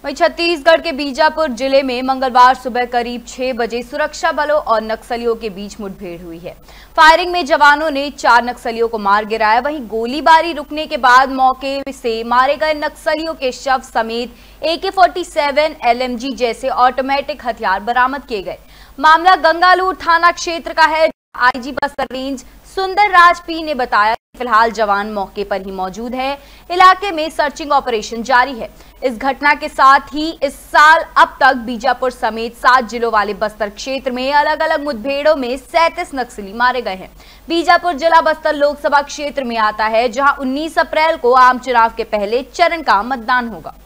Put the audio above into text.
वहीं छत्तीसगढ़ के बीजापुर जिले में मंगलवार सुबह करीब 6 बजे सुरक्षा बलों और नक्सलियों के बीच मुठभेड़ हुई है। फायरिंग में जवानों ने 4 नक्सलियों को मार गिराया। वहीं गोलीबारी रुकने के बाद मौके से मारे गए नक्सलियों के शव समेत AK-47, LMG जैसे ऑटोमेटिक हथियार बरामद किए गए। मामला गंगालूर थाना क्षेत्र का है। IG बस्तर रेंज सुंदर राज पी ने बताया कि फिलहाल जवान मौके पर ही मौजूद है। इलाके में सर्चिंग ऑपरेशन जारी है। इस घटना के साथ ही इस साल अब तक बीजापुर समेत 7 जिलों वाले बस्तर क्षेत्र में अलग अलग मुठभेड़ों में 37 नक्सली मारे गए हैं। बीजापुर जिला बस्तर लोकसभा क्षेत्र में आता है, जहां 19 अप्रैल को आम चुनाव के पहले चरण का मतदान होगा।